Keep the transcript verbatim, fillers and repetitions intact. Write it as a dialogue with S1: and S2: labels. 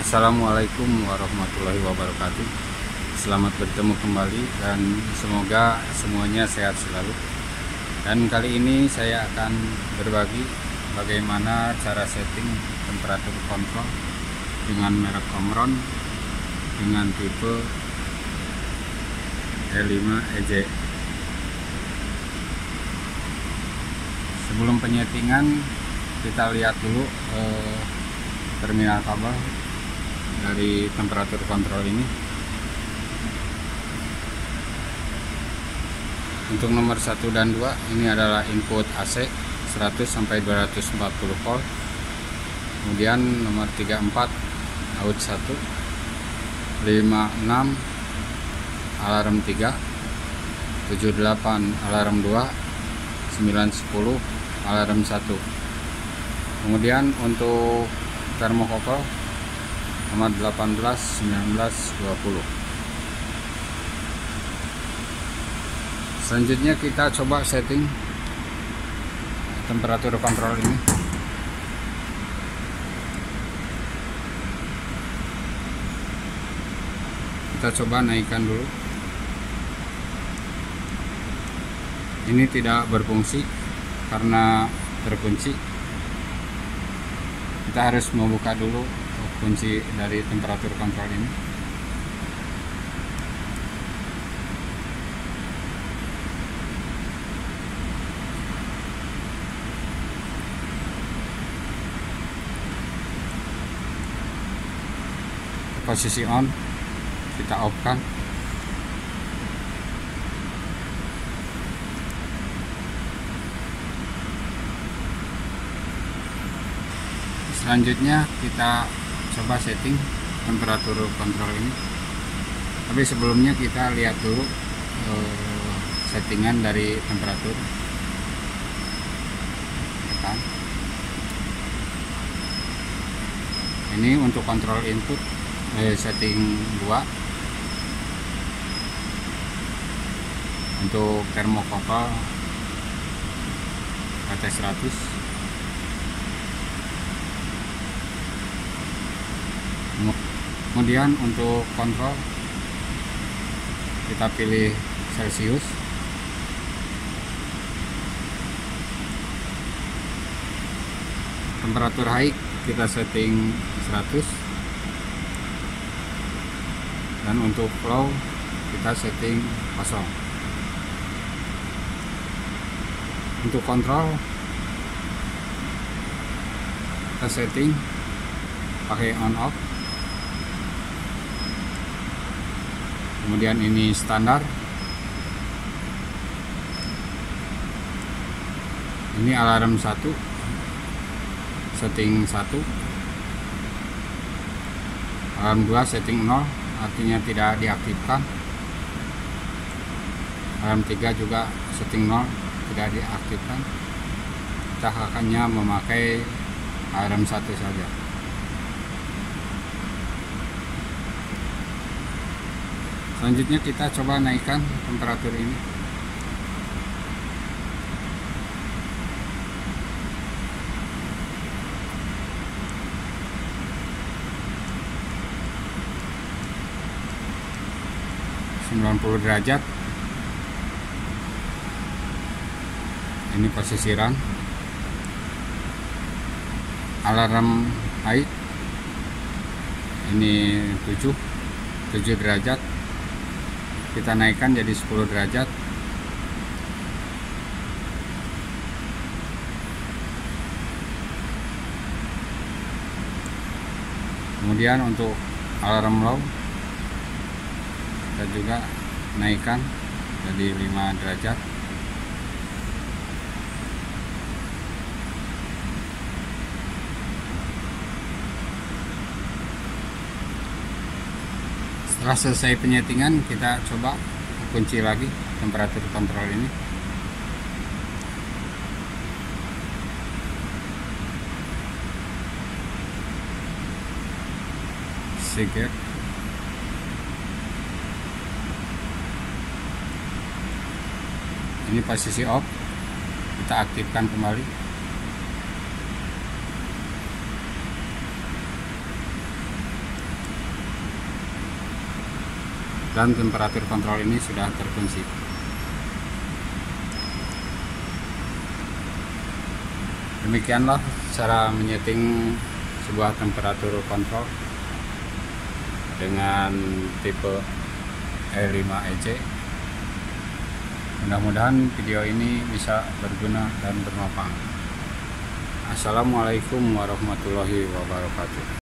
S1: Assalamualaikum warahmatullahi wabarakatuh. Selamat bertemu kembali dan semoga semuanya sehat selalu. Dan kali ini saya akan berbagi bagaimana cara setting temperatur kontrol dengan merek Omron dengan tipe E lima E J. Sebelum penyetingan, kita lihat dulu eh, terminal kabel dari temperatur kontrol ini. Untuk nomor satu dan dua ini adalah input A C seratus sampai dua ratus empat puluh volt. Kemudian nomor tiga puluh empat out satu, lima puluh enam alarm tiga, tujuh puluh delapan alarm dua, sembilan sepuluh alarm satu. Kemudian untuk termokopel nomor delapan belas, sembilan belas, dua puluh. Selanjutnya kita coba setting temperatur kontrol ini. Kita coba naikkan dulu. Ini tidak berfungsi karena terkunci. Kita harus membuka dulu kunci dari temperatur kontrol ini. Posisi on, kita off kan. Selanjutnya kita coba setting temperatur kontrol ini. Tapi sebelumnya kita lihat dulu eh, settingan dari temperatur. Kan? Ini untuk kontrol input eh, setting dua. Untuk termokopel K T seratus. Kemudian untuk kontrol kita pilih Celsius. Temperatur high kita setting seratus. Dan untuk flow kita setting kosong. Untuk kontrol kita setting pakai on off. Kemudian ini standar. Ini alarm satu, setting satu. Alarm dua setting nol, artinya tidak diaktifkan. Alarm tiga juga setting nol, tidak diaktifkan. Kita hanya memakai alarm satu saja. Selanjutnya kita coba naikkan temperatur ini. sembilan puluh derajat. Ini posisi run. Alarm high. Ini tujuh, tujuh derajat. Kita naikkan jadi sepuluh derajat. Kemudian untuk alarm low kita juga naikkan jadi lima derajat. Setelah selesai penyetingan, kita coba kunci lagi temperatur kontrol ini. Seagate. Ini posisi off. Kita aktifkan kembali. dan temperatur kontrol ini sudah terkunci. Demikianlah cara menyeting sebuah temperatur kontrol dengan tipe E lima E C. Mudah-mudahan video ini bisa berguna dan bermanfaat. Assalamualaikum warahmatullahi wabarakatuh.